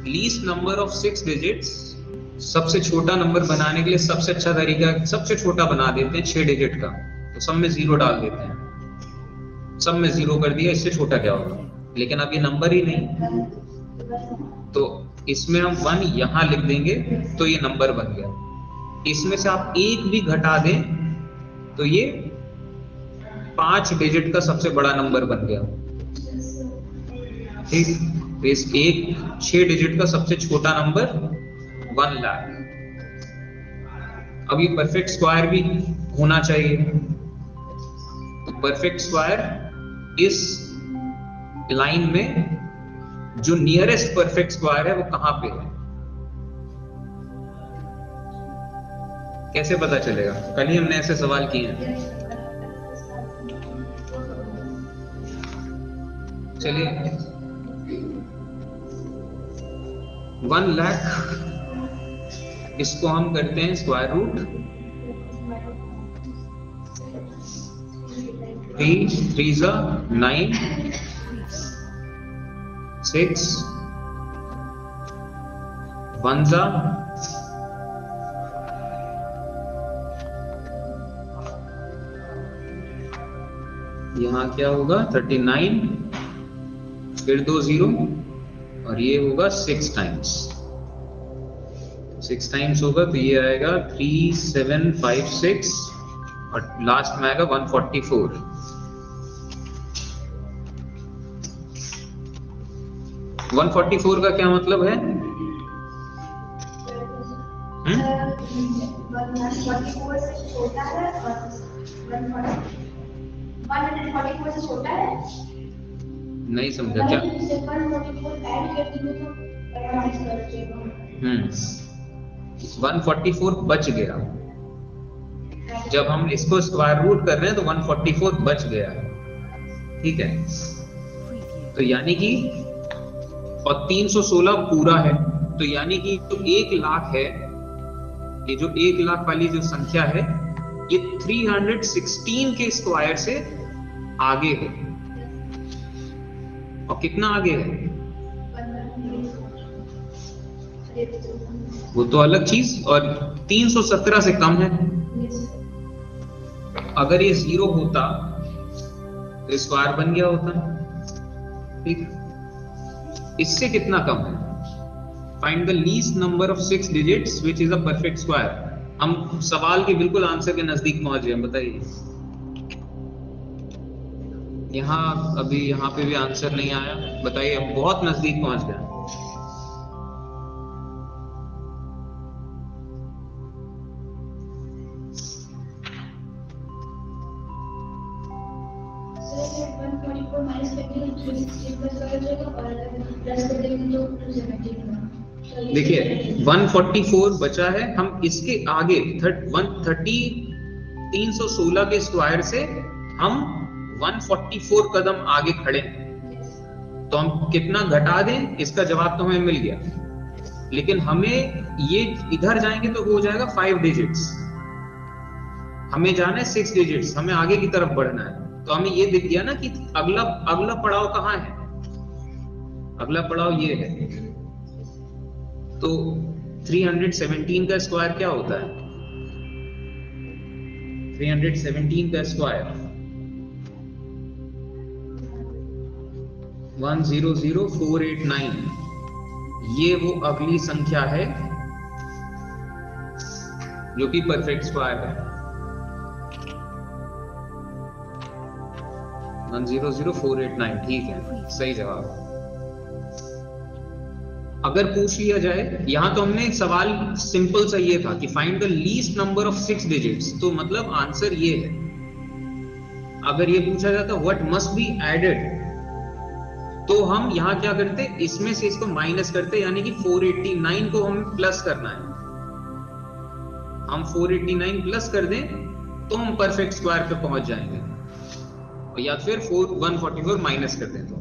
Least number of 6 digits, सबसे छोटा number बनाने के लिए सबसे अच्छा तरीका सबसे छोटा बना देते हैं 6 डिजिट का, तो सब में 0 डाल देते हैं, सब में 0 कर दिया, इससे छोटा क्या होगा। लेकिन अब ये नंबर ही नहीं, तो इसमें हम 1 यहां लिख देंगे तो ये नंबर बन गया। इसमें से आप एक भी घटा दें तो ये 5 डिजिट का सबसे बड़ा नंबर बन गया। ठीक, तो इस 6 डिजिट का सबसे छोटा नंबर 1 लाख। अब ये परफेक्ट स्क्वायर भी होना चाहिए, तो परफेक्ट स्क्वायर इस लाइन में जो नियरेस्ट परफेक्ट स्क्वायर है वो कहां पे है, कैसे पता चलेगा? कल ही हमने ऐसे सवाल किए हैं। चलिए 1 लाख, इसको हम करते हैं स्क्वायर रूट 3 3 9 6 1 यहां क्या होगा 39, फिर 2 0 और ये होगा 6 टाइम्स, 6 टाइम्स होगा तो ये आएगा 3756 और लास्ट में आएगा 144। वन 144 का क्या मतलब है? 144 से छोटा है और 144 से छोटा है। नहीं समझा क्या? 144 बच गया, जब हम इसको स्क्वायर रूट कर रहे हैं तो 144 बच गया, ठीक है। तो यानी कि और 316 पूरा है, तो यानी कि जो 1 लाख है, ये जो 1 लाख वाली जो संख्या है ये 316 के स्क्वायर से आगे है। और कितना आगे है वो तो अलग चीज, और 317 से कम है। अगर ये 0 होता तो स्क्वायर बन गया होता, ठीक। इससे कितना कम है? Find the least number of 6 digits which is a perfect square. हम सवाल के बिल्कुल आंसर के नजदीक पहुंच गए, बताइए। अभी यहाँ पे भी आंसर नहीं आया, बताइए, हम बहुत नजदीक पहुंच गए। देखिए 144 बचा है, हम इसके आगे 316 के स्क्वायर से हम 144 कदम आगे खड़े हैं, तो हम कितना घटा दें इसका जवाब तो हमें मिल गया। लेकिन हमें ये इधर जाएंगे तो हो जाएगा 5 डिजिट्स, हमें जाना है 6 डिजिट्स, हमें आगे की तरफ बढ़ना है। तो हमें ये दिख गया ना कि अगला पड़ाव कहाँ है, अगला पड़ाव ये है। तो 317 का स्क्वायर क्या होता है? 317 का स्क्वायर 100489, ये वो अगली संख्या है जो कि परफेक्ट स्क्वायर है। 100489, ठीक है, सही जवाब। अगर पूछ लिया जाए, यहां तो हमने सवाल सिंपल सा ये था कि find the least number of 6 digits, तो मतलब आंसर ये है। अगर ये पूछा जाता व्हाट मस्ट बी एडेड, तो हम यहां क्या करते, इसमें से इसको माइनस करते, यानी कि 489 को हमें प्लस करना है। हम 489 प्लस कर दें तो हम परफेक्ट स्क्वायर पे पहुंच जाएंगे, या फिर 144 माइनस कर दें तो।